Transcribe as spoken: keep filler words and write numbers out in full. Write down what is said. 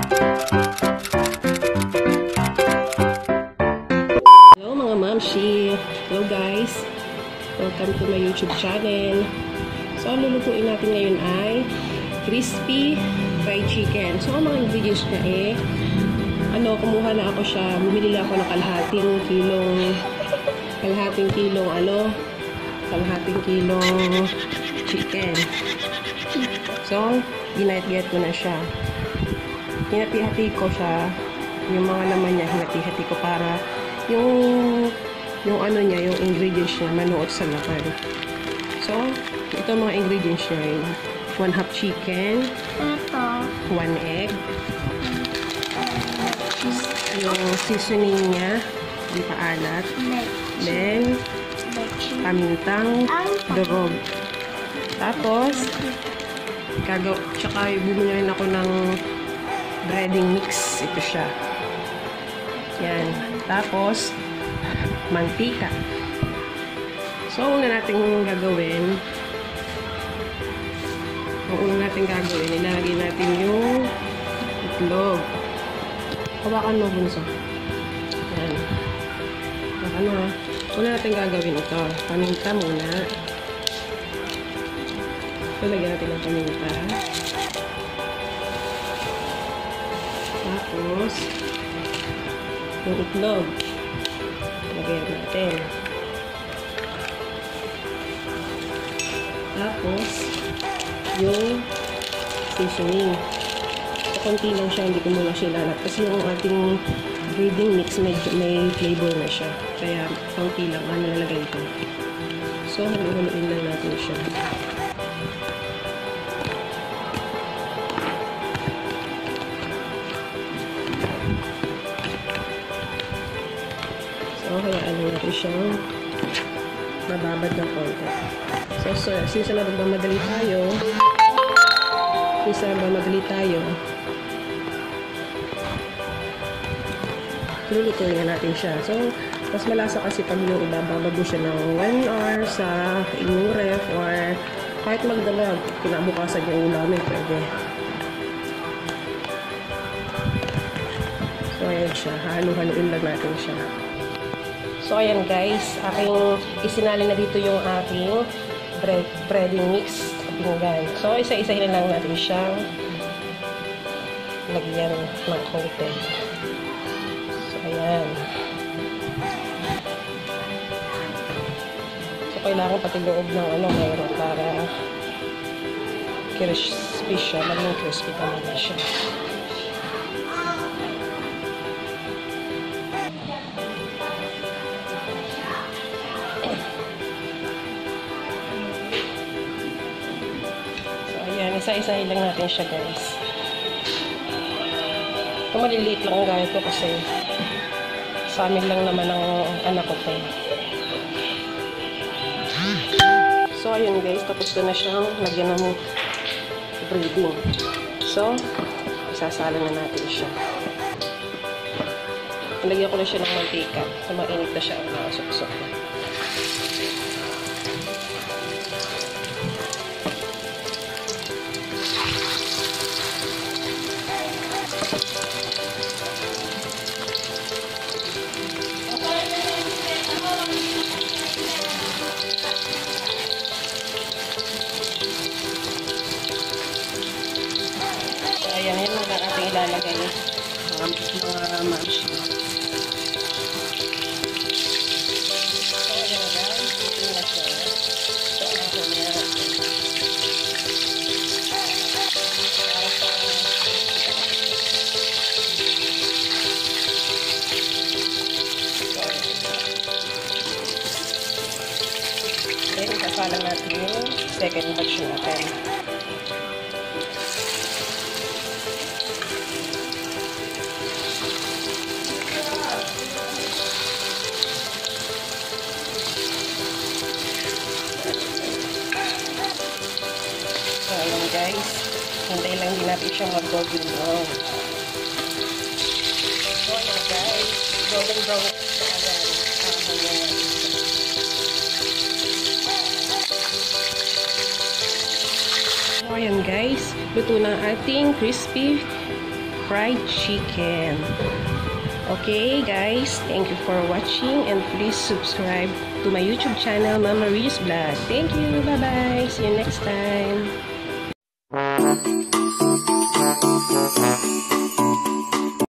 Hello mga mamshi! Hello guys! Welcome to my YouTube channel. So, ang lulutuin natin ngayon ay crispy fried chicken. So, ang mga ingredients niya eh, ano, kumuha na ako siya, bumili ako ng kalahating kilong, kalahating kilong, ano, kalahating kilong chicken. So, ginayat-gayat ko na siya. Hinati-hati ko siya, yung mga laman niya, hinati-hati ko para yung, yung ano niya, yung ingredients niya, manuot sa laman. So, ito mga ingredients niya, yung one half chicken, one egg, yung seasoning niya, hindi paalat, then, pamintang durog. Tapos, kagaw, tsaka bumili rin ako ng breading mix. Ito siya. Yan. Tapos, mantika. So, una natin gagawin, ang una natin gagawin, ilalagay natin yung itlog. Hawakan mo, bunso. Yan. Hawakan mo, ha. Una natin gagawin ito. Paminta muna. So, lagyan natin ng paminta. Tapos, yung itlog. Lagyan natin. Tapos, yung seasoning. So, konti lang siya. Hindi ko muna siya lalat. Kasi yung ating breading mix, may, may flavor na siya. Kaya, konti lang. Ano nalagay ito. So, haluin lang natin siya. So, hayaan lang natin siyang mababad ng konti. So, so since na magmamadali tayo, since na magmamadali tayo, lulutuin na natin siya. So, mas malasa kasi pag yung ibababad mo siya ng one hour sa inyong ref or kahit magdalag, kinabukasan yung ulamin, pwede. So, ayan siya. Halo-haluin lang natin siya. So, ayan guys, aking isinali na dito yung aking bread, breading mix pinggan. So, isa-isahin na lang natin siyang lagyan ng coating. So, ayan. So, kailangan pati loob ng ano mayroon para crispy siya. Maging crispy talaga siya. Isa-isahin lang natin siya guys. Ito maliliit lang ang gaya ko kasi sa amin lang naman ang anak ko to. So ayun guys, tapos ko na siyang lagyan ng breading. So, isasala na natin siya. Lagyan ko na siya ng mantika. So mainit na siya ang nakasuksok. Ayan, yan ang ating ilalagay mga mga mash. So, ayan na guys. Ito na siya. So, ako niya. Then, isasalang natin yung second batch natin. Guys, hintay lang din natin siyang mag-golden brown. So, ayan guys, golden brown na ito agad. So, ayan guys, luto na ating crispy fried chicken. Okay guys, thank you for watching and please subscribe to my YouTube channel, Mama Ri's Vlog. Thank you, bye bye, see you next time.